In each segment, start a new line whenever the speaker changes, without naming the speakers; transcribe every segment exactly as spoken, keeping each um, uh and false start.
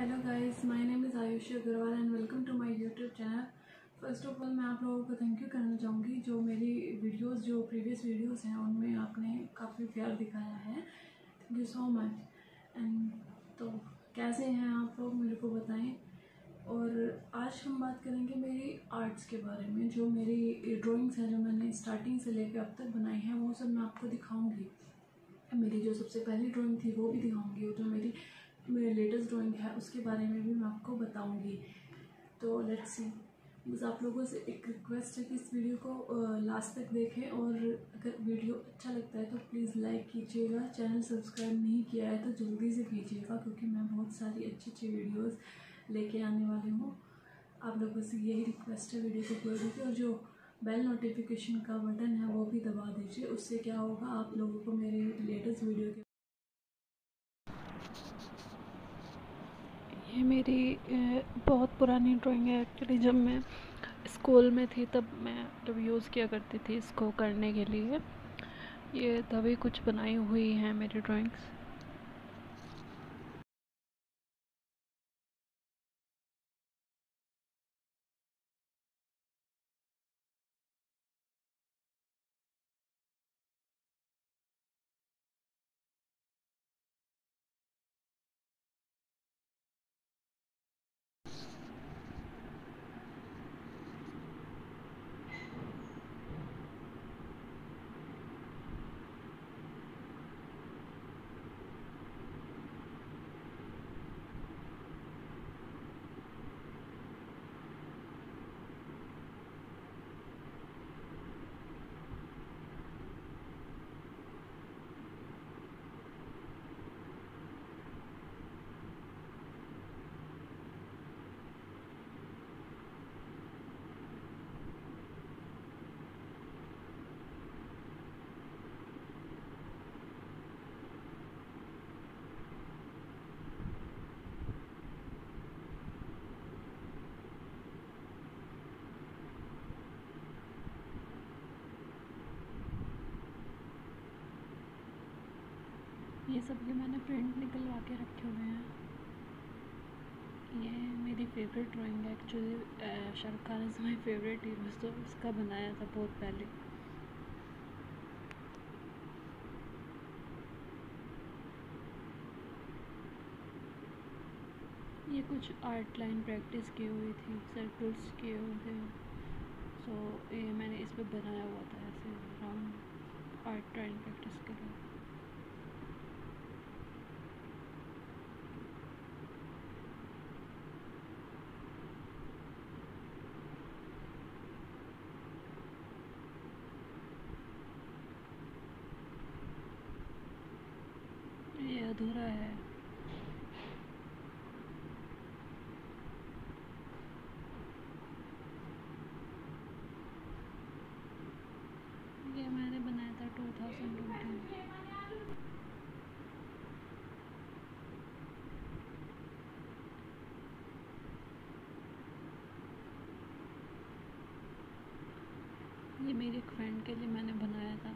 Hello guys, my name is Ayushi Agarwal and welcome to my YouTube channel. First of all मैं आप लोगों को thank you करना चाहूँगी। जो मेरी वीडियोस जो प्रीवियस वीडियोस हैं उनमें आपने काफ़ी प्यार दिखाया है, thank you so much. And तो कैसे हैं आप लोग, मेरे को बताएं। और आज हम बात करेंगे मेरी आर्ट्स के बारे में। जो मेरी ड्राइंग्स हैं, जो मैंने स्टार्टिंग से लेकर अब तक बनाई हैं, वो सब मैं आपको दिखाऊँगी। मेरी जो सबसे पहली ड्राइंग थी वो भी दिखाऊंगी, और जो मेरी मेरी लेटेस्ट ड्राइंग है उसके बारे में भी मैं आपको बताऊंगी। तो लेट्स सी। बस आप लोगों से एक रिक्वेस्ट है कि इस वीडियो को लास्ट तक देखें, और अगर वीडियो अच्छा लगता है तो प्लीज़ लाइक कीजिएगा। चैनल सब्सक्राइब नहीं किया है तो जल्दी से कीजिएगा, क्योंकि मैं बहुत सारी अच्छी अच्छी वीडियोस लेके आने वाली हूँ। आप लोगों से यही रिक्वेस्ट है, वीडियो को पूरा देखिए और जो बेल नोटिफिकेशन का बटन है वो भी दबा दीजिए। उससे क्या होगा, आप लोगों को मेरे लेटेस्ट वीडियो के ये मेरी बहुत पुरानी ड्राइंग है एक्चुअली। जब मैं स्कूल में थी तब मैं जब यूज़ किया करती थी इसको करने के लिए, ये तभी कुछ बनाई हुई हैं मेरी ड्राइंग्स। ये सब ये मैंने प्रिंट निकलवा के रखे हुए हैं। ये मेरी फेवरेट ड्राइंग है actually. Shahrukh Khan is my favourite hero, तो उसका बनाया था बहुत पहले। ये कुछ आर्ट लाइन प्रैक्टिस की हुई थी, सर्कल्स किए हुए थे। सो ये मैंने इस पर बनाया हुआ था ऐसे राउंड आर्ट लाइन प्रैक्टिस के लिए। ये अधूरा है। ये मैंने बनाया था टू थाउजेंड ट्वेंटी में। ये मेरी एक फ्रेंड के लिए मैंने बनाया था।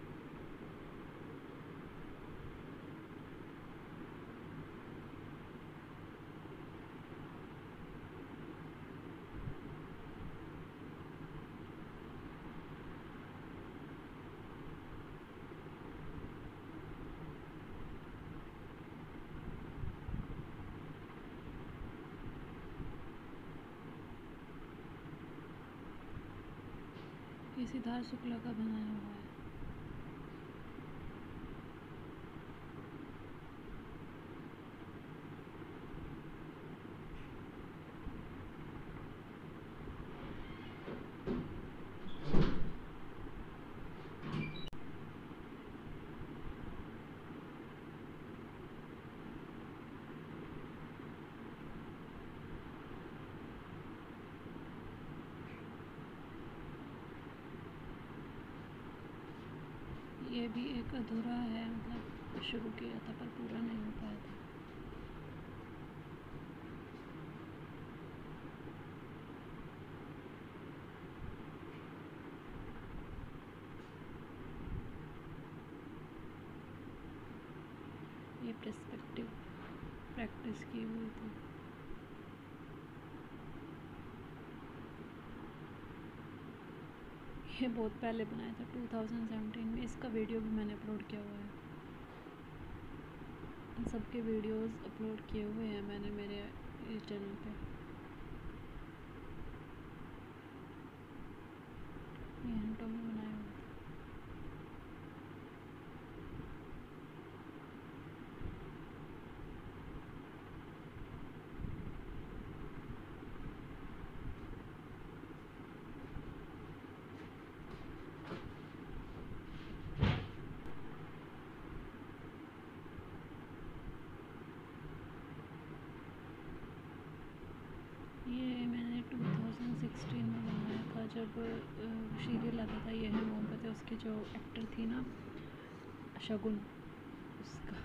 ये सिद्धार्थ शुक्ला का बनाया हुआ है। ये भी एक अधूरा है, मतलब शुरू किया था पर पूरा नहीं हो पाया था। ये पर्सपेक्टिव प्रैक्टिस की हुई थी। ये बहुत पहले बनाया था टू थाउजेंड सेवेंटीन में। इसका वीडियो भी मैंने अपलोड किया हुआ है। इन सब के वीडियोस अपलोड किए हुए हैं मैंने मेरे चैनल पे। ये हिंटों में बनाया हुआ था। ये मैंने टू थाउजेंड सिक्सटीन में बनाया था, जब सीरियल आता था ये है मोहब्बत है, उसकी जो एक्टर थी ना शगुन, उसका।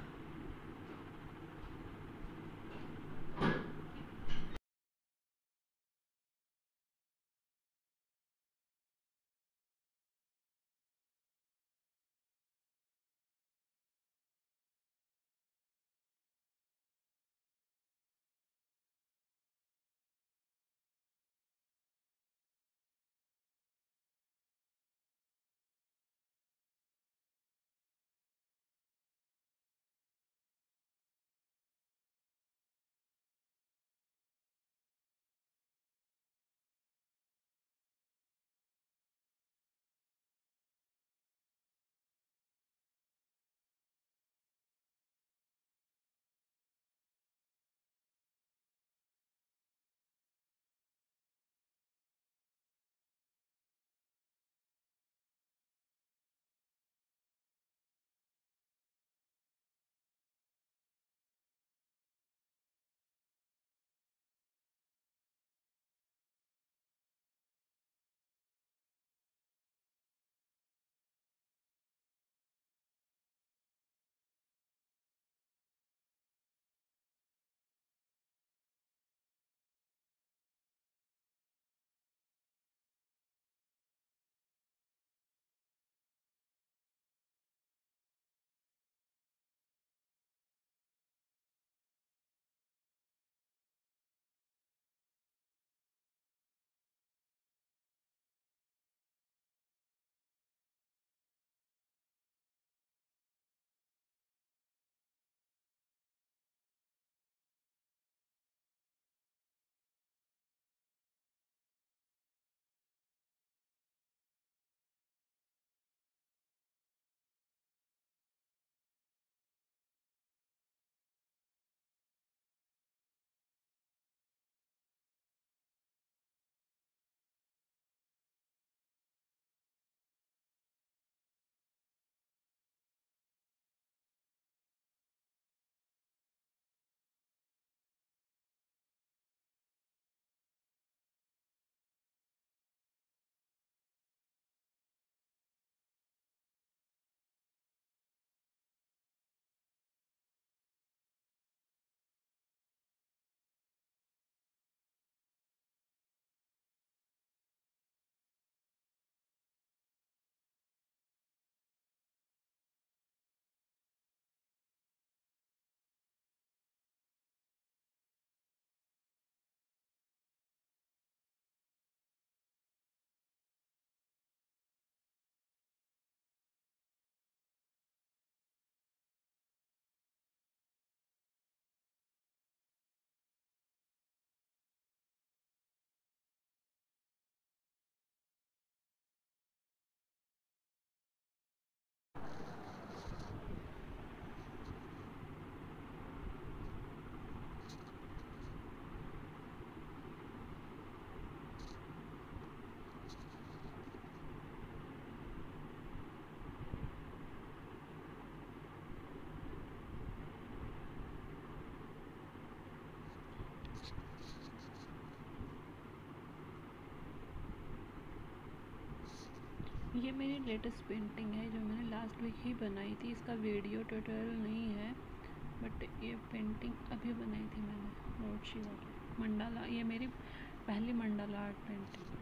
ये मेरी लेटेस्ट पेंटिंग है जो मैंने लास्ट वीक ही बनाई थी। इसका वीडियो ट्यूटोरियल नहीं है, बट ये पेंटिंग अभी बनाई थी मैंने, लॉर्ड शिवा की मंडाला। ये मेरी पहली मंडाला आर्ट पेंटिंग।